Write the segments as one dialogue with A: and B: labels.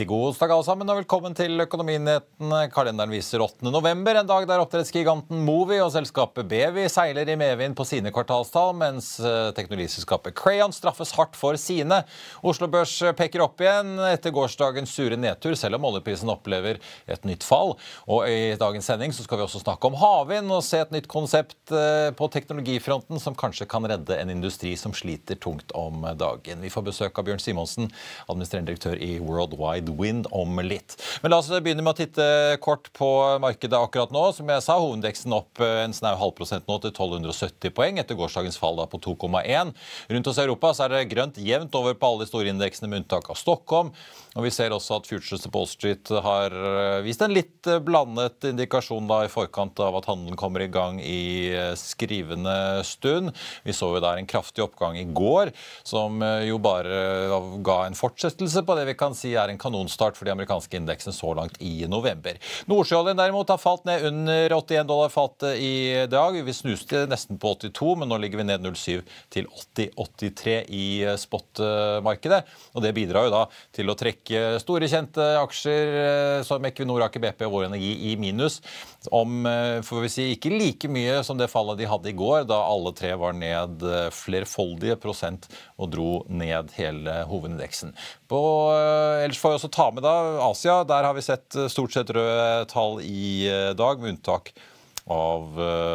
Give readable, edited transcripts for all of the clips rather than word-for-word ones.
A: God onsdag alle sammen, og velkommen til Økonominyhetene. Kalenderen viser 8. november, en dag der oppdrettsgiganten Movi og selskapet Bevi seiler i medvind på sine kvartalstall, mens teknologiselskapet Crayon straffes hardt for sine. Oslo Børs peker opp igjen etter gårsdagens sure nedtur, selv om oljeprisen opplever et nytt fall. Og i dagens sending så skal vi også snakke om havvind og se et nytt konsept på teknologifronten som kanskje kan redde en industri som sliter tungt om dagen. Vi får besøk av Bjørn Simonsen, administrerende direktør i Worldwide Wind om litt. Men la oss begynne med å titte kort på markedet akkurat nå. Som jeg sa, hovedindeksen opp en snau halvprosent nå til 1270 poeng etter gårsdagens fall da på 2,1. Rundt hos Europa så er det grønt jevnt over på alle de store indeksene med unntak av Stockholm. Og vi ser også at Futures på Wall Street har vist en litt blandet indikasjon da i forkant av at handelen kommer i gang i skrivende stund. Vi så jo der en kraftig oppgang i går, som jo bare ga en fortsettelse på det vi kan si er en kanonstart for de amerikanske indeksene så langt i november. Nordsjøoljen derimot har falt ned under $81 fatet i dag. Vi snuste nesten på 82, men nå ligger vi ned 0,7 til 80,83 i spotmarkedet. Og det bidrar jo da til å trekke store kjente aksjer som Equinor, Aker BP og Vår Energi i minus. Får vi si, ikke like mye som det fallet de hadde i går, da alle tre var ned flerfoldige prosent og dro ned hele hovedindeksen. Ellers får vi også ta med da Asia. Der har vi sett stort sett røde tall i dag, med unntak av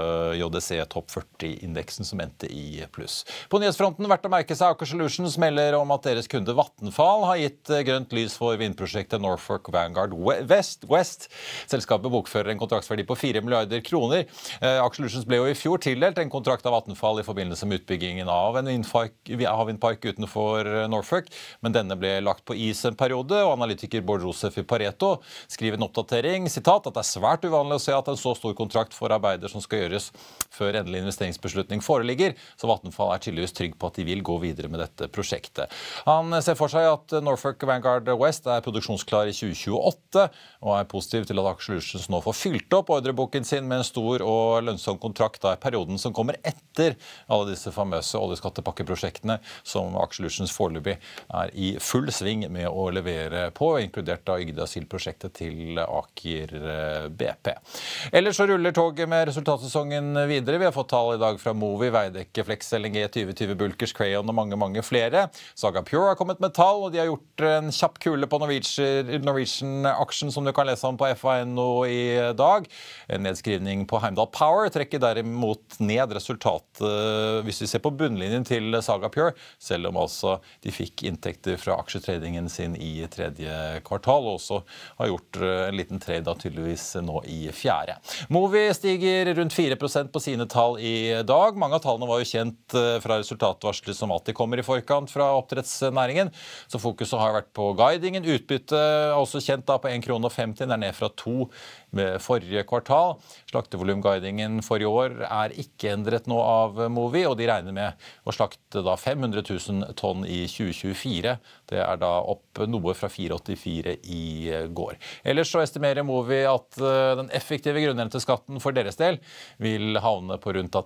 A: JDC Top 40-indeksen som endte i pluss. På nyhetsfronten verdt å merke seg Aker Solutions melder om at deres kunde Vattenfall har gitt grønt lys for vindprosjektet Norfolk Vanguard West. Selskapet bokfører en kontraktsverdi på 4 milliarder kroner. Aker Solutions ble jo i fjor tildelt en kontrakt av Vattenfall i forbindelse med utbyggingen av en havvindpark utenfor Norfolk, men denne ble lagt på is en periode, og analytiker Bård Josef i Pareto skriver en oppdatering, sitat, at det er svært uvanlig å se at en så stor kontrakt for arbeider som skal gjøres før endelig investeringsbeslutning foreligger, så Vattenfall er tydeligvis trygg på at de vil gå videre med dette prosjektet. Han ser for seg at Norfolk Vanguard West er produksjonsklar i 2028, og er positiv til at Aker Solutions nå får fylt opp ordreboken sin med en stor og lønnsom kontrakt i perioden som kommer etter alle disse famøse oljeskattepakke-prosjektene som Aker Solutions foreløpig er i full sving med å levere på, inkludert da Yggdrasil-prosjektet til Aker BP. Ellers så ruller toget med resultatsesongen videre. Vi har fått tall i dag fra Movi, Veidekke, Flex, LNG, 2020 Bulkers, Crayon og mange flere. Saga Pure har kommet med tall, og de har gjort en kjapp kule på Norwegian-aksjen som du kan lese om på FA.no i dag. En nedskrivning på Heimdall Power trekker derimot ned resultatet hvis vi ser på bunnlinjen til Saga Pure, selv om altså de fikk inntekter fra aksjetradingen sin i tredje kvartal, og også har gjort en liten trade da tydeligvis nå i fjerde. Movi stiger rundt 4% på sine tall i dag. Mange av tallene var jo kjent fra resultatvarsler som alltid kommer i forkant fra oppdrettsnæringen, så fokuset har vært på guidingen. Utbytte er også kjent da på 1,50 kroner, den er ned fra 2 med forrige kvartal. Slaktevolumguidingen for i år er ikke endret nå av Movi, og de regner med å slakte da 500 000 tonn i 2024. Det er da opp noe fra 4,84 i går. Ellers så estimerer Movi at den effektive grunnrenteskatten for deres del vil havne på rundt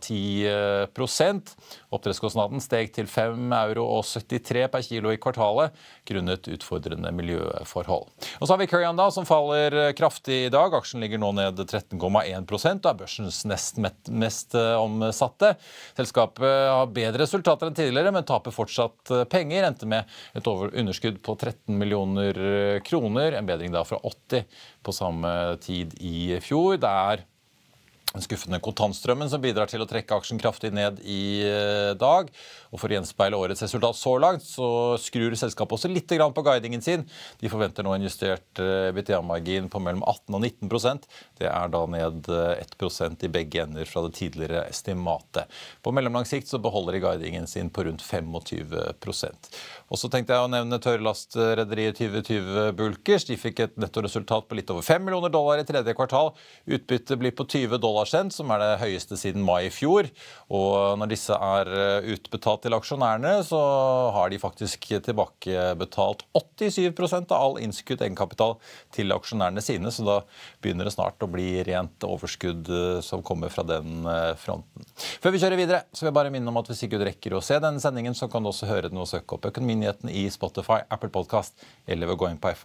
A: 10%. Oppdrettskostnaden steg til 5,73 € per kilo i kvartalet, grunnet utfordrende miljøforhold. Og så har vi Crayon da, som faller kraftig i dag. Aksjen ligger nå ned 13,1%, og er børsens nest mest omsatte. Selskapet har bedre resultater enn tidligere, men taper fortsatt penger, endte med et underskudd på 13 millioner kroner, en bedring da fra 80 på samme tid i fjor. Det er den skuffende kontantstrømmen som bidrar til å trekke aksjen kraftig ned i dag. Og for å gjenspeile årets resultat så langt, så skrur selskapet også litt grann på guidingen sin. De forventer nå en justert EBITDA-margin på mellom 18 og 19%. Det er da ned 1% i begge ender fra det tidligere estimatet. På mellomlang sikt så beholder de guidingen sin på rundt 25%. Og så tenkte jeg å nevne tørrlastrederiet 2020 Bulkers. De fikk et nettoresultat på litt over $5 millioner i tredje kvartal. Utbytte blir på $20 har sendt, som det høyeste siden mai I fjor. Og når disse utbetalt til aksjonærene, så har de faktisk tilbakebetalt 87% av all innskudd egenkapital til aksjonærene sine, så da begynner det snart å bli rent overskudd som kommer fra den fronten. Før vi kjører videre, så vil jeg bare minne om at hvis ikke du rekker å se denne sendingen, så kan du også høre den og søke opp Økonominyhetene I Spotify, Apple Podcast, eller ved å gå inn på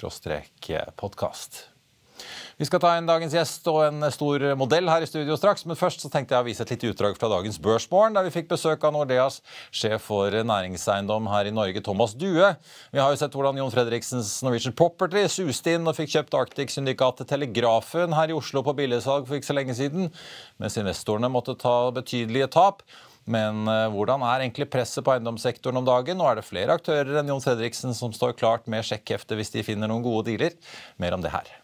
A: f1.no/podcast. Vi skal ta en dagens gjest og en stor modell her I studio straks, men først så tenkte jeg å vise et lite utdrag fra dagens Børsmorgen, der vi fikk besøk av Nordeas sjef for næringseiendom her I Norge, Thomas Due. Vi har jo sett hvordan Jon Fredriksens Norwegian Property suste inn og fikk kjøpt Arctic-syndikatet Telegrafen her I Oslo på billigsalg for ikke så lenge siden, mens investorene måtte ta betydelige tap. Men hvordan egentlig presset på eiendomssektoren om dagen? Nå det flere aktører enn Jon Fredriksen som står klart med sjekkhefte hvis de finner noen gode dealer. Mer om det her.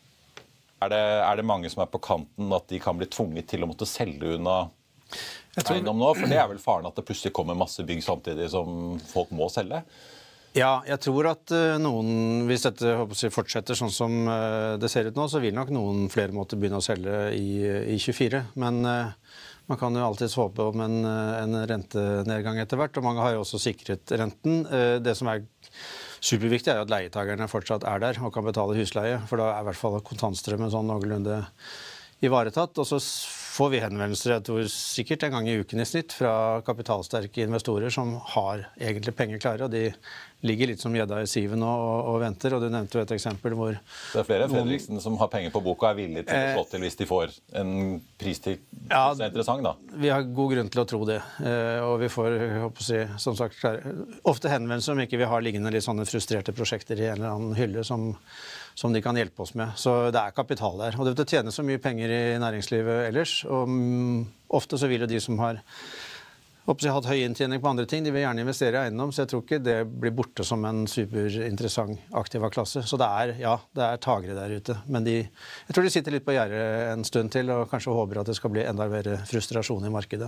A: Det mange som på kanten at de kan bli tvunget til å måtte selge unna eiendom nå? For det vel faren at det plutselig kommer masse bygg samtidig som folk må selge?
B: Ja, jeg tror at noen, hvis dette fortsetter sånn som det ser ut nå, så vil nok noen flere måtte begynne å selge I 24. Men man kan jo alltid håpe om en rentenedgang etter hvert, og mange har jo også sikret renten. Det som superviktig jo at leietagerne fortsatt der og kan betale husleie, for da I hvert fall kontantstrømmen sånn noenlunde ivaretatt. Og så får vi henvendelser, jeg tror sikkert en gang I uken I snitt, fra kapitalsterke investorer som har egentlig penger klare, og de ligger litt som gjedda I siven og venter, og du nevnte jo et eksempel hvor...
A: Det flere Fredriksen som har penger på boka villige til å slå til hvis de får en pris til som interessant da.
B: Vi har god grunn til å tro det, og vi får, som sagt, ofte henvendelser om ikke vi har liggende litt sånne frustrerte prosjekter I en eller annen hylle som de kan hjelpe oss med. Så det kapital der, og det tjener så mye penger I næringslivet ellers, og ofte så vil jo de som har hatt høy inntjening på andre ting, de vil gjerne investere I eiendom, så jeg tror ikke det blir borte som en superinteressant aktiva klasse. Så det tagere der ute, men jeg tror de sitter litt på gjerdet en stund til, og kanskje håper at det skal bli enda mer frustrasjon I markedet.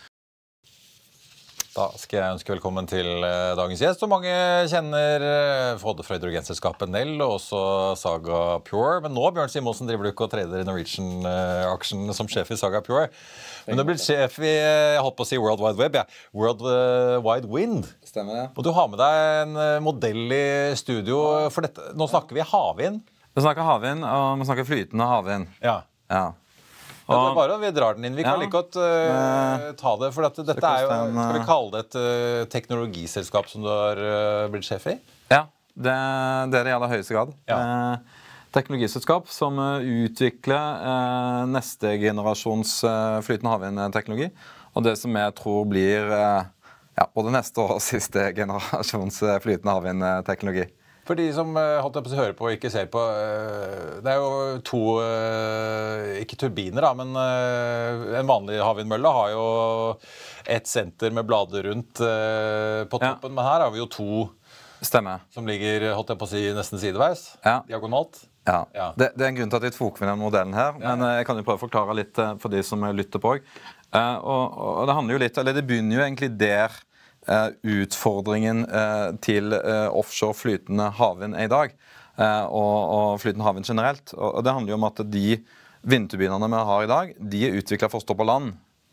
A: Da skal jeg ønske velkommen til dagens gjest, som mange kjenner både fra hydrogenselskapet Nell og også Saga Pure. Men nå, Bjørn Simonsen, driver du ikke og trader I Norwegian-aksjen som sjef I Saga Pure. Men du blir sjef I, jeg holdt på å si World Wide Web, World Wide Wind.
C: Stemmer det.
A: Og du har med deg en modell I studio, for dette, nå snakker vi havvind.
C: Vi snakker havvind, og vi snakker flytende havvind.
A: Ja.
C: Ja.
A: Det bare vi drar den inn. Vi kan like godt ta det, for dette jo, skal vi kalle det et teknologiselskap som du har blitt sjef I?
C: Ja, det det I aller høyeste grad. Ja. Teknologiselskap som utvikler neste generasjons flytende havvindteknologi, og det som jeg tror blir både neste og siste generasjons flytende havvindteknologi.
A: For de som holdt jeg på å høre på og ikke ser på, det jo to, ikke turbiner da, men en vanlig havvindmølle har jo et senter med blader rundt på toppen, men her har vi jo to som ligger, holdt jeg på å si, nesten sideveis, diagonalt.
C: Ja, det en grunn til at jeg tok med den modellen her, men jeg kan jo prøve å forklare litt for de som lytter på. Og det handler jo litt, eller det begynner jo egentlig der utfordringen til offshore flytende havvind I dag, og flytende havvind generelt. Og det handler jo om at de vindturbinene vi har I dag, de utviklet for å stå på land.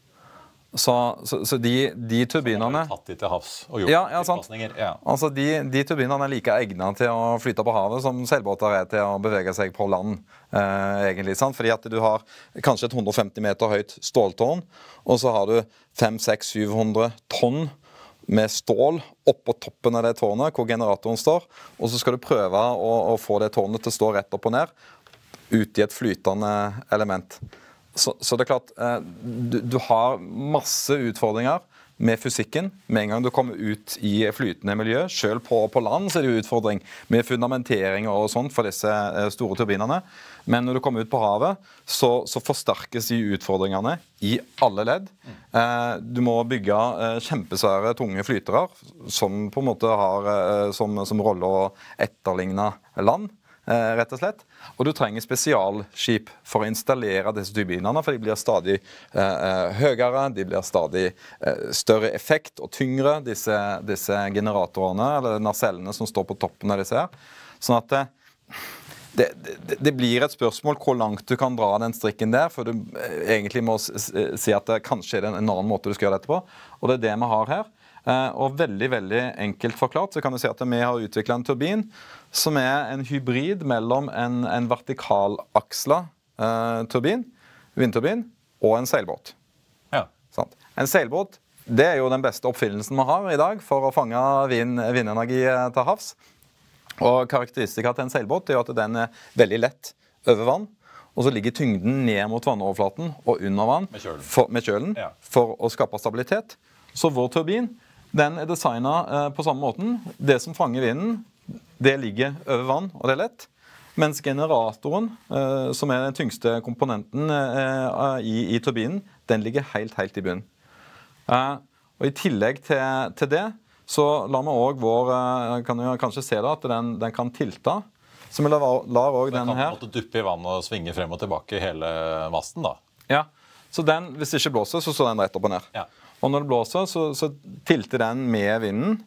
C: Så de turbinene...
A: Som har tatt de til havs og gjort tilpasninger.
C: Ja. Altså de turbinene like egnet til å flyte på havet som seilbåter til å bevege seg på land, egentlig. Sant? Fordi at du har kanskje et 150 meter høyt ståltårn, og så har du 500-700 tonn med stål oppå toppen av det tårnet hvor generatoren står, og så skal du prøve å få det tårnet til å stå rett opp og ned ut I et flytende element. Så det klart, du har masse utfordringer med fysikken. Med en gang du kommer ut I flytende miljø, selv på land så det jo utfordring med fundamentering og sånt for disse store turbinene. Men når du kommer ut på havet, så forsterkes de utfordringene I alle ledd. Du må bygge kjempesvære, tunge flytere, som på en måte har som rolle å etterligne land, rett og slett. Og du trenger spesialskip for å installere disse turbinene, for de blir stadig høyere, de blir stadig større effekt og tyngre, disse generatorene, eller nasellene som står på toppen av disse her. Sånn at det blir et spørsmål hvor langt du kan dra den strikken der, for du egentlig må si at det kanskje er en annen måte du skal gjøre dette på. Og det er det vi har her. Og veldig, veldig enkelt forklart så kan du si at vi har utviklet en turbin som er en hybrid mellom en vertikalaksla turbin, vindturbin, og en seilbåt.
A: Ja.
C: Sant? En seilbåt, det er jo den beste oppfinnelsen vi har i dag for å fange vindenergi til havs. Og karakteristika til en seilbåt er jo at den er veldig lett over vann, og så ligger tyngden ned mot vannoverflaten og under vann med kjølen
A: Ja.
C: for å skape stabilitet. Så vår turbin, den er designet på samme måten. Det som fanger vinden, det ligger over vann, og det er lett. Mens generatoren, som er den tyngste komponenten i turbinen, den ligger helt i bunnen. Og i tillegg til det, så lar vi også kan jo kanskje se da, at den kan tilte. Så vi lar også den her.
A: Den kan duppe i vann og svinge frem og tilbake hele masten da.
C: Ja, så den, hvis det ikke blåser, så står den rett opp og ned.
A: Ja.
C: Og når det blåser, så tilter den med vinden.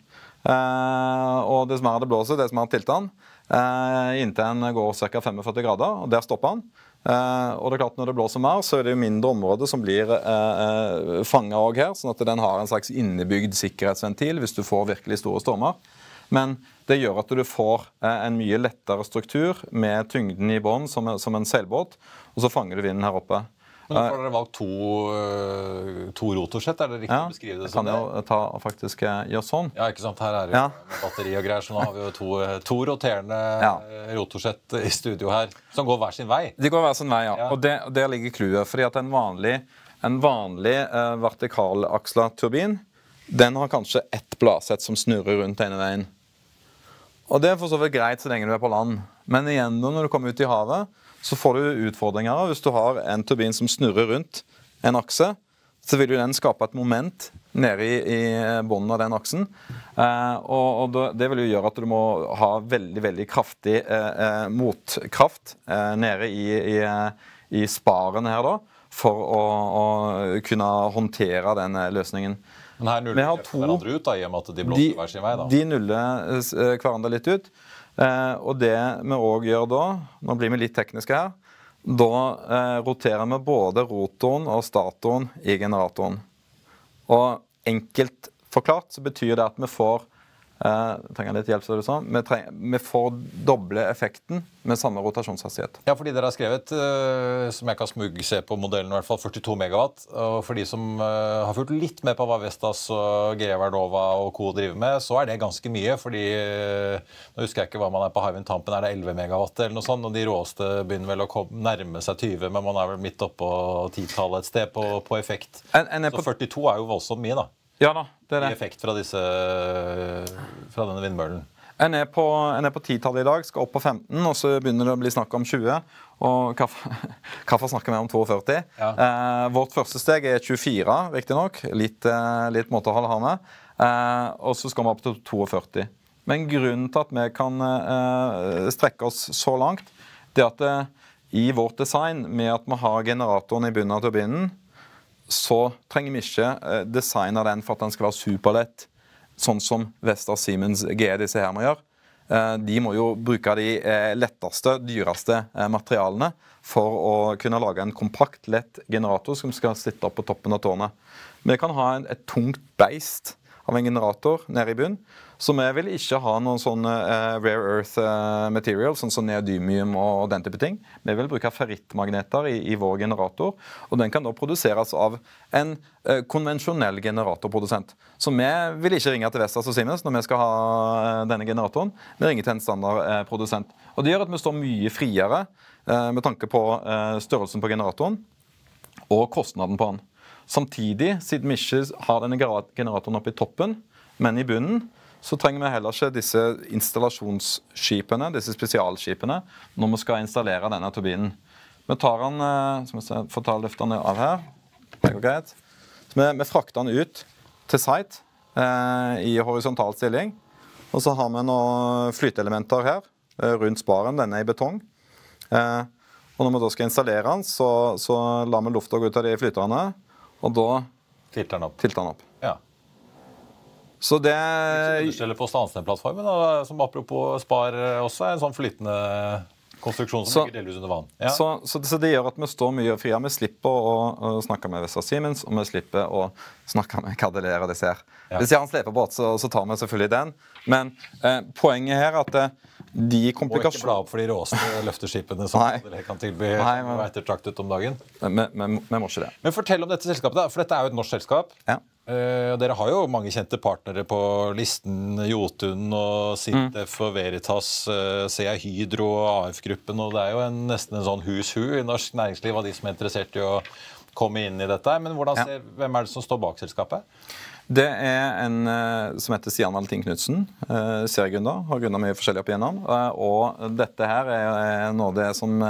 C: Og det som det blåser, det som tilter den, inntil den går ca. 45 grader, og der stopper den. Og det er klart når det blåser mer, så er det jo mindre områder som blir fanget også her, sånn at den har en slags innebygd sikkerhetsventil hvis du får virkelig store stormer. Men det gjør at du får en mye lettere struktur med tyngden i bånd som en seilbåt, og så fanger du vinden her oppe.
A: Men hvorfor har dere valgt to rotorsett? Er det riktig å beskrive det som det?
C: Ja, kan jo faktisk gjøre sånn.
A: Ja, ikke sant? Her er det jo med batteri og greier, så nå har vi jo to roterende rotorsett i studio her, som går hver sin vei.
C: De går hver sin vei, ja. Og der ligger kluet, fordi at en vanlig vertikalaksla turbin, den har kanskje ett bladsett som snurrer rundt ene veien. Og det er for så vidt greit så lenge du er på land. Men igjen, når du kommer ut i havet, så får du utfordringer. Hvis du har en turbin som snurrer rundt en akse, så vil jo den skape et moment nede i bunnen av den aksen. Og det vil jo gjøre at du må ha veldig kraftig motkraft nede i sparen her da, for å kunne håndtere den løsningen.
A: Men her nuller de hverandre ut da, i og med at de blåser hver sin vei da.
C: De nuller hverandre litt ut. Og det vi også gjør da, nå blir vi litt tekniske her, da roterer vi både rotoren og statoren i generatoren. Og enkelt forklart så betyr det at vi får, trenger litt hjelp, så du sa, vi får doble effekten med samme rotasjonshastighet.
A: Ja, fordi dere har skrevet, som jeg kan smugse på modellen i hvert fall, 42 megawatt. Og for de som har fulgt litt med på hva Vestas og GE Vernova og Co. driver med, så er det ganske mye, fordi nå husker jeg ikke hva man på Hywind Tampen, er det 11 megawatt eller noe sånt, og de råeste begynner vel å nærme seg 20, men man er vel midt oppe på 10-tallet et sted på effekt. Så 42 er jo voldsomt mye da.
C: Ja da, det er det.
A: I effekt fra denne vindmøllen.
C: En er på 10-tallet i dag, skal opp på 15, og så begynner det å bli snakk om 20. Og hvorfor snakker vi om 42? Ja. Vårt første steg er 24, riktig nok. Litt måtehold har vi. Og så skal vi opp til 42. Men grunnen til at vi kan strekke oss så langt, det er at i vårt design, med at vi har generatoren i bunnen av turbinen, så trenger vi ikke designe den for at den skal være superlett, sånn som Vestas, Siemens, GE disse her må gjøre. De må jo bruke de letteste, dyreste materialene for å kunne lage en kompakt, lett generator som skal sitte opp på toppen av tårnet. Vi kan ha et tungt beist av en generator nede i bunnen, så vi vil ikke ha noen sånn rare earth material, sånn som neodymium og den type ting. Vi vil bruke ferrittmagneter i vår generator, og den kan da produseres av en konvensjonell generatorprodusent. Så vi vil ikke ringe til Vestas og Siemens når vi skal ha denne generatoren. Vi ringer til en standardprodusent. Og det gjør at vi står mye friere med tanke på størrelsen på generatoren og kostnaden på den. Samtidig, siden vi ikke har denne generatoren oppe i toppen, men i bunnen, så trenger vi heller ikke disse installasjonsskipene, disse spesialskipene, når vi skal installere denne turbinen. Vi tar den, som jeg får ta løftene av her, det går greit. Så vi frakter den ut til site i horisontal stilling, og så har vi noen flyteelementer her, rundt sparen, denne er i betong. Og når vi da skal installere den, så lar vi lufta gå ut av de flyterne, og da tilter den opp.
A: Ja.
C: Så det
A: understeller på Stansnes-plattformen, som apropos spar også er en sånn flytende Konstruksjon som ligger delvis under vann. Ja.
C: Så det gjør at vi står mye friere. Vi slipper å snakke med Vestas Siemens, og vi slipper å snakke med Cadeler og disse her. Hvis jeg har en slepebåt, så tar vi selvfølgelig den. Men poenget her er at de komplikasjonene...
A: Og ikke bla opp for de råeste løfteskipene som Cadeler kan tilby og ettertraktet om dagen.
C: Vi må ikke det.
A: Men fortell om dette selskapet da, for dette er jo et norsk selskap.
C: Ja.
A: Dere har jo mange kjente partnere på listen, Jotun og Sintef og Veritas, ser jeg Hydro og AF-gruppen, og det er jo nesten en sånn hus-hu i norsk næringsliv av de som er interessert i å komme inn i dette. Men hvem er det som står bak selskapet?
C: Det er en som heter Stian Valentin Knudsen, seriegründer, har grunnet mye forskjellig opp igjennom, og dette her er noe av det som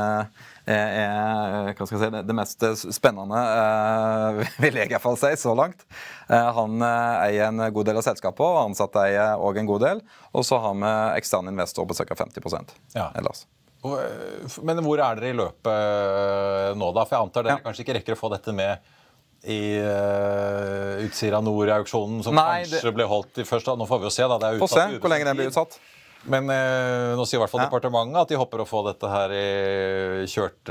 C: hva skal jeg si, det mest spennende, vil jeg i hvert fall si, så langt. Han eier en god del av selskapet, og ansatte eier også en god del, og så har vi eksterne investorer på ca. 50% ellers.
A: Men hvor er dere i løpet nå da? For jeg antar dere kanskje ikke rekker å få dette med i Utsira Nord-auksjonen som kanskje ble holdt i første. Nå får vi jo se da, det er utsatt.
C: Få se hvor lenge den blir utsatt.
A: Men nå sier i hvert fall departementet at de håper å få dette her kjørt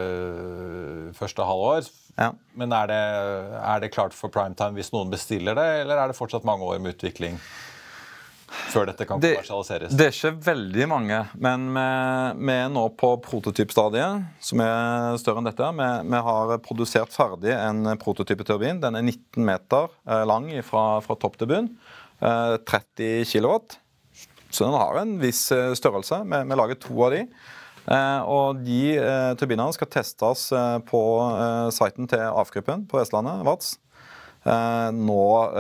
A: første halvår. Ja. Men er det klart for primetime hvis noen bestiller det, eller er det fortsatt mange år med utvikling før dette kan kommersialiseres?
C: Det er ikke veldig mange, men vi er nå på prototypstadiet, som er større enn dette. Vi har produsert ferdig en prototypeturbin. Den er 19 meter lang fra topp til bunn, 30 kilowatt. Så den har en viss størrelse. Vi lager 2 av de. Og de turbinene skal testes på siten til AF-gruppen på Vestlandet, Vats, nå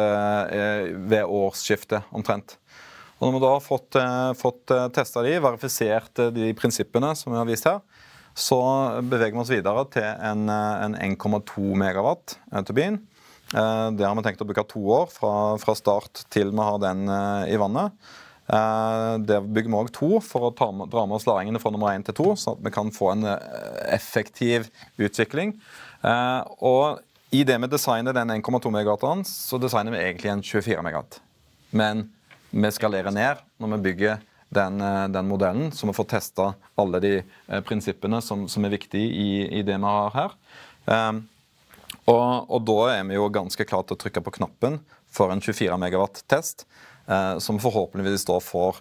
C: ved årsskiftet omtrent. Og når vi da har fått testet de, verifisert de prinsippene som vi har vist her, så beveger vi oss videre til en 1,2 megawatt turbin. Det har vi tenkt å bruke 2 år fra start til vi har den i vannet. Det bygger vi også 2 for å dra med oss læringene fra nummer 1 til 2, så at vi kan få en effektiv utvikling. Og i det vi designer den 1,2 megawatten, så designer vi egentlig en 24 megawatt. Men vi skalerer ned når vi bygger den modellen, så vi får testet alle de prinsippene som er viktige i det vi har her. Og da er vi jo ganske klare til å trykke på knappen for en 24 megawatt test, som forhåpentligvis da får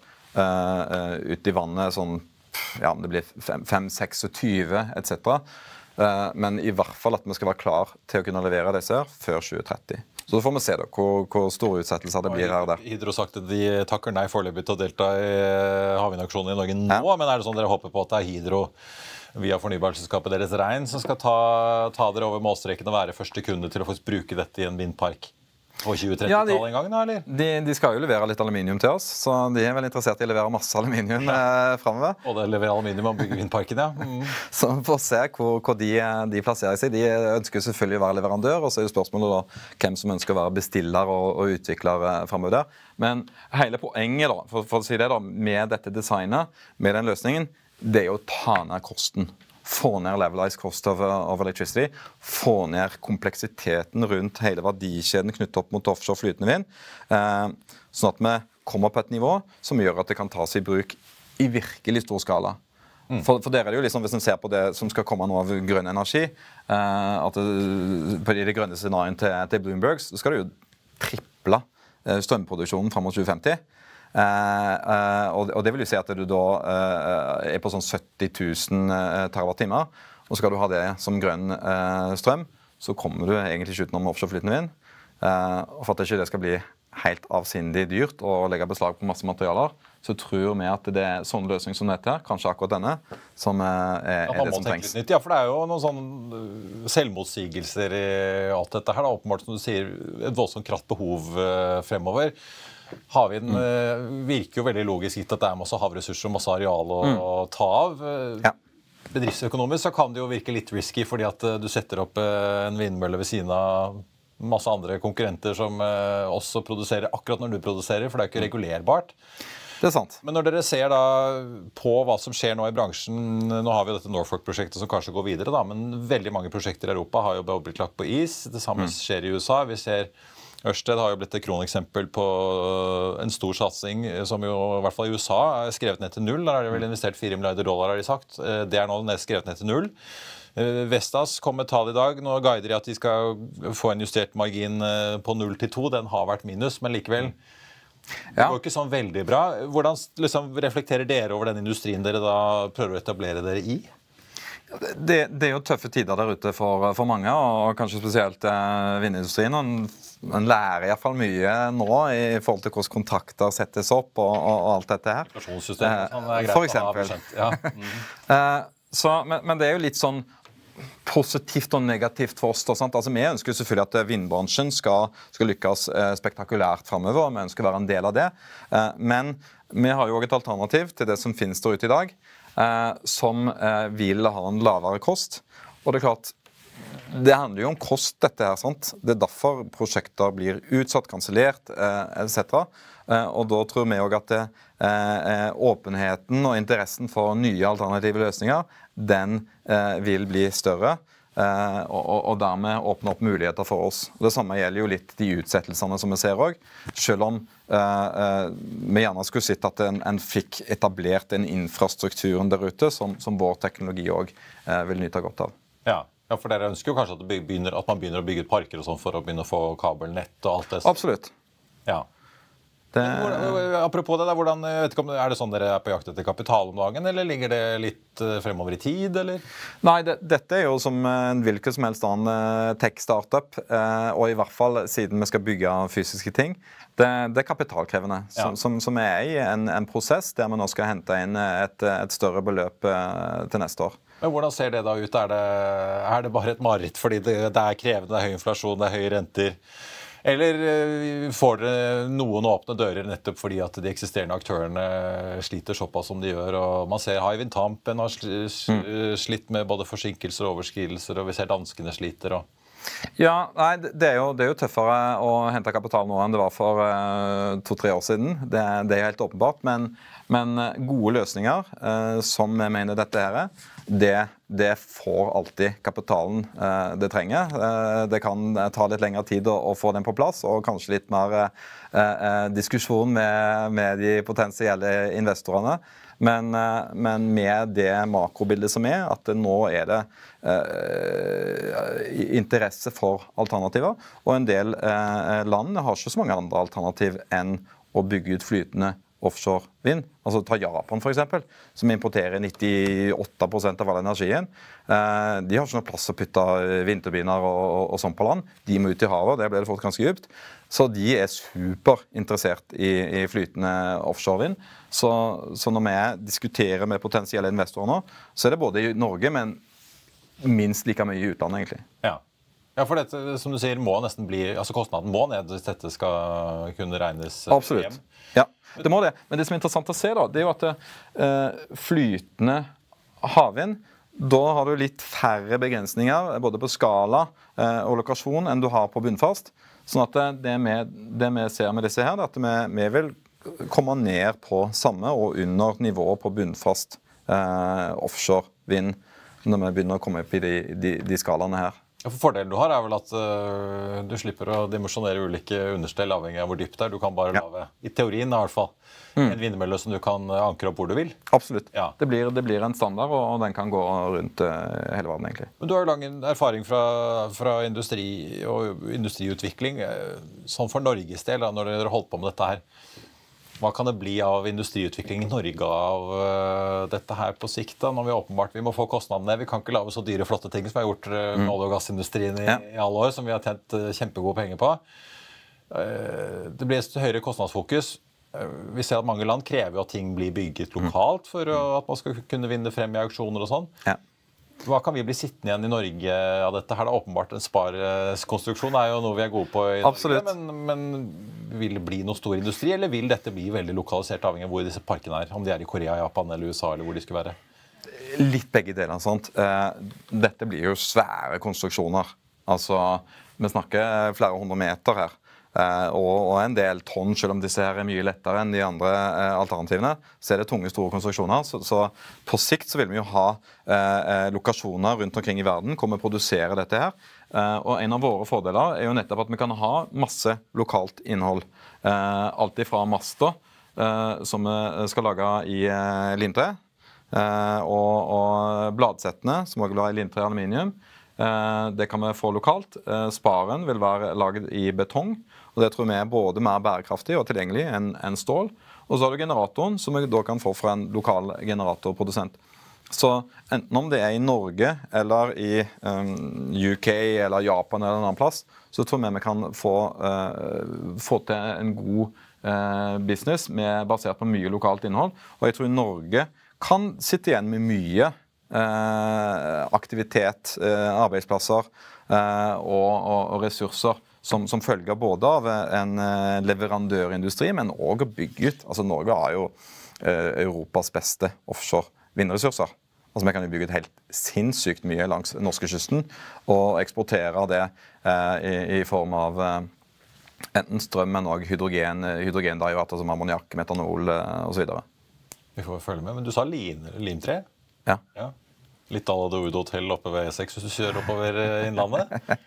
C: ut i vannet sånn, ja, det blir 5-26 etc. Men i hvert fall at vi skal være klar til å kunne levere disse her før 2030. Så da får vi se da, hvor store utsettelser det blir her og der.
A: Hydro har sagt at de takker nei foreløpig til å delta i havvindaksjonen i Norge nå, men er det sånn dere håper på at det er Hydro via fornybarselskapet deres Rein som skal ta dere over målstreken og være første kunde til å faktisk bruke dette i en vindpark? På 2030-tallet en gang da, eller?
C: De skal jo levere litt aluminium til oss, så de er vel interessert i å levere masse aluminium fremover.
A: Og det leverer aluminium og bygger vindparken, ja.
C: Så vi får se hvor de plasserer seg. De ønsker selvfølgelig å være leverandør, og så er jo spørsmålet da hvem som ønsker å være bestiller og utvikler fremover der. Men hele poenget da, for å si det da, med dette designet, med den løsningen, det er jo å ta ned kosten. Få ned levelized cost of electricity, få ned kompleksiteten rundt hele verdikjeden knyttet opp mot offshore flytende vind, sånn at vi kommer på et nivå som gjør at det kan tas i bruk i virkelig stor skala. For dere er det jo liksom, hvis man ser på det som skal komme nå av grønn energi, at på de grønne scenarioene til Bloomberg, så skal det jo triple strømproduksjonen frem mot 2050. Og det vil jo si at du da er på sånn 70 000 terawattimer, og skal du ha det som grønn strøm, så kommer du egentlig ikke utenom offshoreflytende vind. Og for at det skal bli helt avsindig dyrt å legge beslag på masse materialer, så tror vi at det er sånne løsninger som dette her, kanskje akkurat denne, som er det som trengs.
A: Ja, for det er jo noen sånne selvmotsigelser i alt dette her, da, åpenbart som du sier, et voldsomt kraftbehov fremover. Havvind virker jo veldig logisk gitt at det er masse havressurser og masse areal å ta av. Bedriftsøkonomisk så kan det jo virke litt risky fordi at du setter opp en vindmølle ved siden av masse andre konkurrenter som også produserer akkurat når du produserer, for det er ikke regulerbart.
C: Det er sant.
A: Men når dere ser da på hva som skjer nå i bransjen, nå har vi dette Norfolk-prosjektet som kanskje går videre da, men veldig mange prosjekter i Europa har jo blitt lagt på is. Det samme skjer i USA. Vi ser Ørsted har jo blitt et kroneksempel på en stor satsing som jo i hvert fall i USA er skrevet ned til null. Der har de vel investert $4 milliarder, har de sagt. Det er nå skrevet ned til null. Vestas kom med tall i dag. Nå guider de at de skal få en justert margin på 0 til 2. Den har vært minus, men likevel. Det går ikke sånn veldig bra. Hvordan liksom, reflekterer dere over den industrien dere da prøver å etablere dere i?
C: Det er jo tøffe tider der ute for mange, og kanskje spesielt vindindustrien. Man lærer i hvert fall mye nå i forhold til hvordan kontrakter settes opp og alt dette her. For eksempel. Men det er jo litt sånn positivt og negativt for oss. Altså, vi ønsker selvfølgelig at vindbransjen skal lykkes spektakulært fremover, og vi ønsker å være en del av det. Men vi har jo også et alternativ til det som finnes der ute i dag, som vil ha en lavere kost. Og det er klart, det handler jo om kost dette her, sant? Det er derfor prosjekter blir utsatt, kansellert, etc. Og da tror vi også at åpenheten og interessen for nye alternative løsninger, den vil bli større. Og dermed åpne opp muligheter for oss. Det samme gjelder jo litt de utsettelsene som vi ser også. Selv om vi gjerne skulle sett at en fikk etablert en infrastrukturen der ute som vår teknologi også vil nyte godt av.
A: Ja, for dere ønsker jo kanskje at man begynner å bygge ut parker og sånn for å begynne å få kabelnett og alt det.
C: Absolutt.
A: Ja. Apropos det, jeg vet ikke om er det sånn dere er på jakt etter kapital om dagen, eller ligger det litt fremover i tid, eller?
C: Nei, dette er jo som en hvilken som helst annen tech-startup, og i hvert fall siden vi skal bygge fysiske ting. Det er kapitalkrevende, som er i en prosess der vi nå skal hente inn et større beløp til neste år.
A: Men hvordan ser det da ut? Er det bare et mareritt fordi det er krevende, det er høy inflasjon, det er høye renter? Eller får dere noen åpne dører nettopp fordi at de eksisterende aktørene sliter såpass som de gjør, og man ser Hywind Tampen har slitt med både forsinkelser og overskridelser, og vi ser danskene sliter og...
C: Ja, nei, det er jo tøffere å hente kapital nå enn det var for 2-3 år siden. Det er helt åpenbart, men gode løsninger, som jeg mener dette her, det får alltid kapitalen det trenger. Det kan ta litt lengre tid å få den på plass, og kanskje litt mer diskusjon med de potensielle investorene. Men med det makrobildet som at nå er det interesse for alternativer, og en del land har ikke så mange andre alternativ enn å bygge ut flytende offshore vind. Altså ta Japan for eksempel, som importerer 98% av all energien. De har ikke noe plass å putte vindturbiner og sånn på land. De må ut i havet, det ble det fått ganske dypt. Så de er superinteressert i flytende offshore vind. Så når vi diskuterer med potensielle investorer nå, så er det både i Norge, men minst like mye i utlandet egentlig.
A: Ja, for dette, som du sier, må nesten bli, altså kostnaden må ned hvis dette skal kunne regnes
C: Absolutt.
A: Hjem.
C: Ja, det må det. Men det som er interessant å se da, det er jo at flytende havvind, da har du litt færre begrensninger, både på skala og lokasjon, enn du har på bunnfast. Sånn at det vi ser med disse her, er at vi vil komme ned på samme og under nivået på bunnfast offshore vind, når vi begynner å komme opp i de skalaene her.
A: For fordelen du har er vel at du slipper å dimensjonere ulike understell avhengig av hvor dypt det er. Du kan bare lave, i teorien i hvert fall, en vindmølle som du kan ankre opp hvor du vil.
C: Absolutt. Ja. Det blir en standard, og den kan gå rundt hele verden egentlig.
A: Men du har jo lang erfaring fra industri og industriutvikling. Sånn for Norges del, da, når dere har holdt på med dette her. Hva kan det bli av industriutvikling i Norge av dette her på sikt, da, når vi må få kostnadene? Vi kan ikke lave så dyre, flotte ting som vi har gjort med olje- og gassindustrien i alle år, som vi har tjent kjempegode penger på. Det blir et høyere kostnadsfokus. Vi ser at mange land krever at ting blir bygget lokalt for at man skal kunne vinne frem i auksjoner og sånn.
C: Ja.
A: Hva kan vi bli sittende igjen i Norge av dette her? Det er åpenbart en sparekonstruksjon er jo noe vi er gode på i Norge, men vil det bli noe stor industri, eller vil dette bli veldig lokalisert avhengig av hvor disse parkene er? Om de er i Korea, Japan eller USA, eller hvor de skulle være?
C: Litt begge deler, sant? Dette blir jo svære konstruksjoner. Altså, vi snakker flere hundre meter her. og en del tonn, selv om disse her mye lettere enn de andre alternativene, så det tunge, store konstruksjoner. Så på sikt så vil vi jo ha lokasjoner rundt omkring i verden hvor vi produserer dette her. Og en av våre fordeler jo nettopp at vi kan ha masse lokalt innhold. Alt ifra master, som vi skal lage i limtre, og bladsettene, som også er i limtre aluminium. Det kan vi få lokalt. Sparen vil være laget i betong, og det tror vi er både mer bærekraftig og tilgjengelig enn stål. Og så har du generatoren, som vi da kan få fra en lokal generatorprodusent. Så enten om det er i Norge, eller i UK, eller Japan, eller en annen plass, så tror vi kan få til en god business basert på mye lokalt innhold. Og jeg tror Norge kan sitte igjen med mye aktivitet, arbeidsplasser og ressurser som følger både av en leverandørindustri, men også å bygge ut. Altså Norge har jo Europas beste offshore vindressurser. Altså vi kan jo bygge ut helt sinnssykt mye langs norskekysten og eksportere det i form av enten strøm, men også hydrogenderivater som ammoniakk, metanol og så videre.
A: Vi får følge med, men du sa limtre?
C: Ja.
A: Litt à la The Wood Hotel oppe ved E6 hvis du kjører oppover innlandet?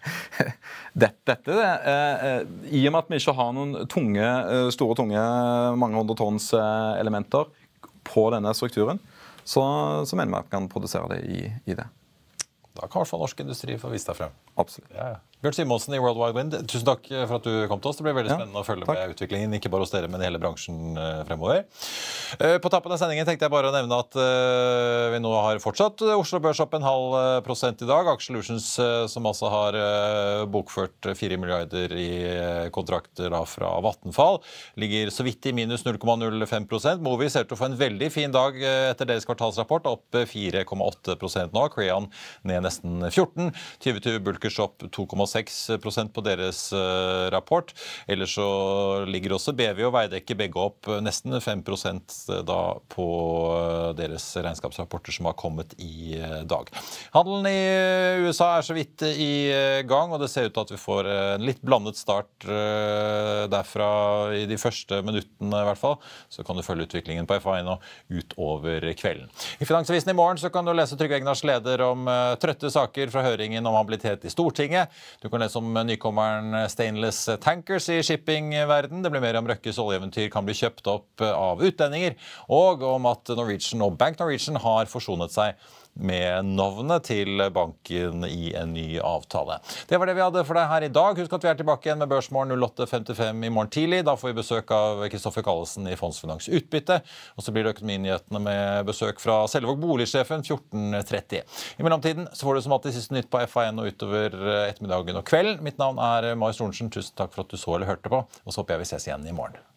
C: I og med at vi ikke har noen store, tunge, mange hundre tonns elementer på denne strukturen, så mener vi at vi kan produsere det i det.
A: Da kan i hvert fall norsk industri få vise deg frem.
C: Absolutt.
A: Ja. Bjørn Simonsen i World Wide Wind, tusen takk for at du kom til oss. Det blir veldig spennende å følge med utviklingen, ikke bare hos dere, men i hele bransjen fremover. På tappen av sendingen tenkte jeg bare å nevne at vi nå har fortsatt Oslo Børs opp 0,5% i dag. Aker Solutions, som altså har bokført 4 milliarder i kontrakter fra Vattenfall, ligger så vidt i minus 0,05%. Movi ser til å få en veldig fin dag etter deres kvartalsrapport, opp 4,8% nå. Crayon ned nesten 14%. 2020 Bulkers opp 2,6% på deres rapport. Ellers så ligger også BV og Veidekke begge opp nesten 5% da på deres regnskapsrapporter som har kommet i dag. Handelen i USA er så vidt i gang, og det ser ut til at vi får en litt blandet start derfra i de første minuttene i hvert fall. Så kan du følge utviklingen på FA nå utover kvelden. I Finansavisen i morgen så kan du lese Trygve Egnars leder om trøtte saker fra høringen om habilitet i Stortinget. Du kan lese om nykommeren Stainless Tankers i shippingverden. Det blir mer om Røkkes oljeeventyr kan bli kjøpt opp av utlendinger, og om at Norwegian og Bank Norwegian har forsonet seg med navnet til banken i en ny avtale. Det var det vi hadde for deg her i dag. Husk at vi er tilbake igjen med Børsmorgen 08.55 i morgen tidlig. Da får vi besøk av Kristoffer Callesen i Fondsfinans Utbytte, og så blir det økonominyhetene med besøk fra Selvåg boligsjefen 14.30. I mellomtiden så får du som alltid siste nytt på FA1 og utover ettermiddagen og kvelden. Mitt navn er Marius Lorentzen. Tusen takk for at du så eller hørte på, og så håper jeg vi ses igjen i morgen.